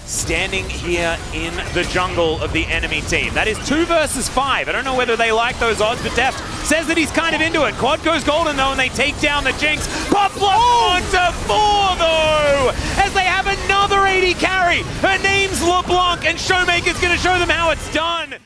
standing here in the jungle of the enemy team. That is 2 versus 5. I don't know whether they like those odds, but Deft says that he's kind of into it. Quad goes golden though, and they take down the Jinx. Pop block onto 4 though, as they have another 80 carry. Her name's LeBlanc, and Showmaker's going to show them how it's done.